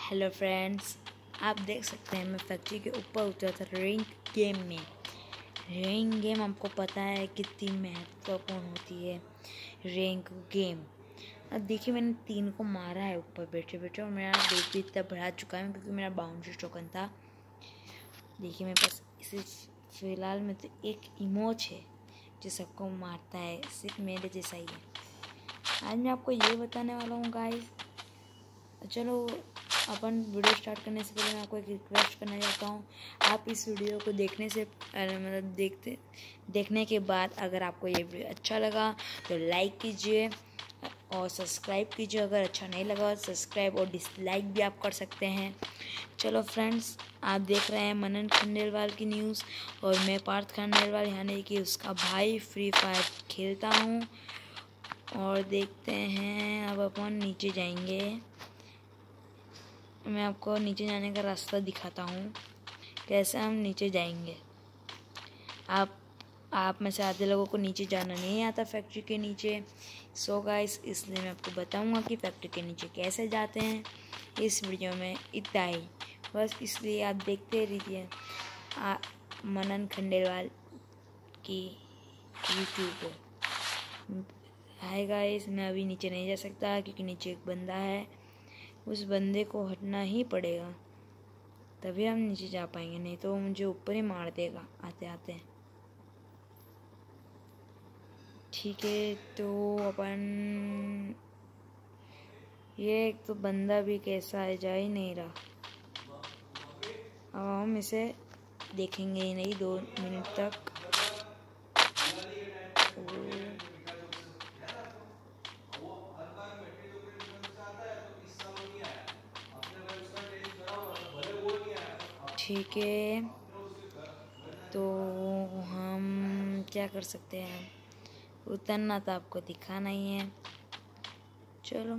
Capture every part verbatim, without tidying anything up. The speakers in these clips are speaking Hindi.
हेलो फ्रेंड्स, आप देख सकते हैं मैं फैक्ट्री के ऊपर उतरा था रैंक गेम में। रैंक गेम आपको पता है कितनी महत्वपूर्ण होती है रैंक गेम। अब देखिए मैंने तीन को मारा है ऊपर बैठे बैठे और मेरा वेट भी इतना बढ़ा चुका है क्योंकि मेरा बाउंड्री टोकन था। देखिए मेरे पास इसे फिलहाल में तो एक इमोज है जो सबको मारता है, सिर्फ मेरे जैसा ही है। आज मैं आपको ये बताने वाला हूँ गाइस। चलो अपन वीडियो स्टार्ट करने से पहले मैं आपको एक रिक्वेस्ट करना चाहता हूँ। आप इस वीडियो को देखने से मतलब देखते देखने के बाद अगर आपको ये वीडियो अच्छा लगा तो लाइक कीजिए और सब्सक्राइब कीजिए। अगर अच्छा नहीं लगा तो सब्सक्राइब और डिसलाइक भी आप कर सकते हैं। चलो फ्रेंड्स, आप देख रहे हैं मनन खंडेलवाल की न्यूज़ और मैं पार्थ खंडेलवाल यानी कि उसका भाई फ्री फायर खेलता हूँ। और देखते हैं, अब अपन नीचे जाएंगे। मैं आपको नीचे जाने का रास्ता दिखाता हूँ कैसे हम नीचे जाएंगे। आप आप में से आधे लोगों को नीचे जाना नहीं आता फैक्ट्री के नीचे। सो गाइस, इसलिए मैं आपको बताऊँगा कि फैक्ट्री के नीचे कैसे जाते हैं। इस वीडियो में इतना ही बस, इसलिए आप देखते रहिए मनन खंडेलवाल की यूट्यूब को। हाय गाइस, मैं अभी नीचे नहीं जा सकता क्योंकि नीचे एक बंदा है। उस बंदे को हटना ही पड़ेगा तभी हम नीचे जा पाएंगे, नहीं तो वो मुझे ऊपर ही मार देगा आते आते। ठीक है, तो अपन ये एक तो बंदा भी कैसा है, जा ही नहीं रहा। अब हम इसे देखेंगे ही नहीं दो मिनट तक। ठीक है, तो हम क्या कर सकते हैं, उतरना तो आपको दिखाना ही है। चलो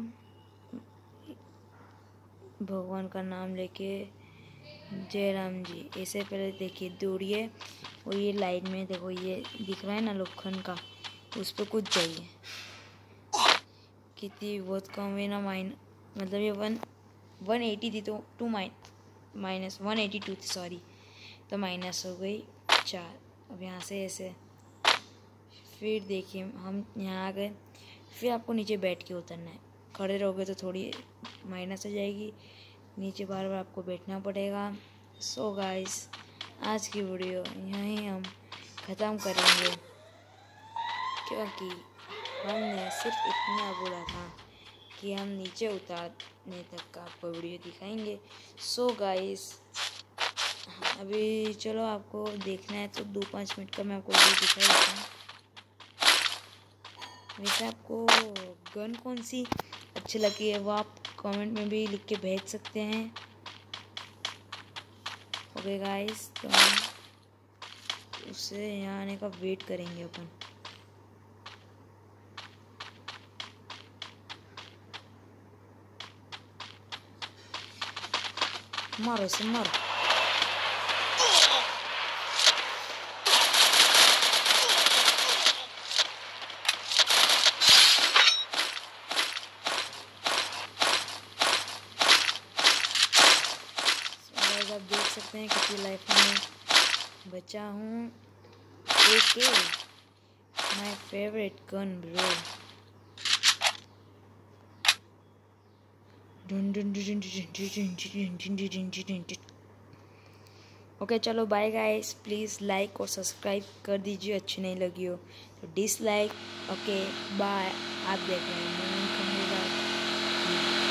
भगवान का नाम लेके जय राम जी। ऐसे पहले देखिए दौड़िए और ये लाइन में देखो, ये दिख रहा है ना लोखंड का, उस पर कूद जाइए। कितनी बहुत कम है ना, माइन मतलब ये वन वन एटी थी तो two mine minus one eighty two थी सॉरी, तो माइनस हो गई चार। अब यहाँ से ऐसे फिर देखिए हम यहाँ आ गए। फिर आपको नीचे बैठ के उतरना है। खड़े रहोगे तो थोड़ी माइनस हो जाएगी, नीचे बार बार आपको बैठना पड़ेगा। सो गाइस, आज की वीडियो यहीं हम ख़त्म करेंगे क्योंकि हमने सिर्फ इतना बोला था कि हम नीचे उतारने तक का आपको वीडियो दिखाएंगे। सो गाइस, अभी चलो आपको देखना है तो दो पाँच मिनट का मैं आपको वीडियो दिखा देता हूँ। वैसे आपको गन कौन सी अच्छी लगी है वो आप कमेंट में भी लिख के भेज सकते हैं। ओके गाइस, तो हम उससे यहाँ आने का वेट करेंगे अपन। मारो से मारो। आप देख सकते हैं कितनी लाइफ में बचा हूँ। Okay, my favourite gun bro. Okay चलो बाय गाइस, प्लीज़ लाइक और सब्सक्राइब कर दीजिए अच्छी नहीं लगी हो तो डिसलाइक। Okay bye. आप देख रहे हैं मनन खंडेलवाल।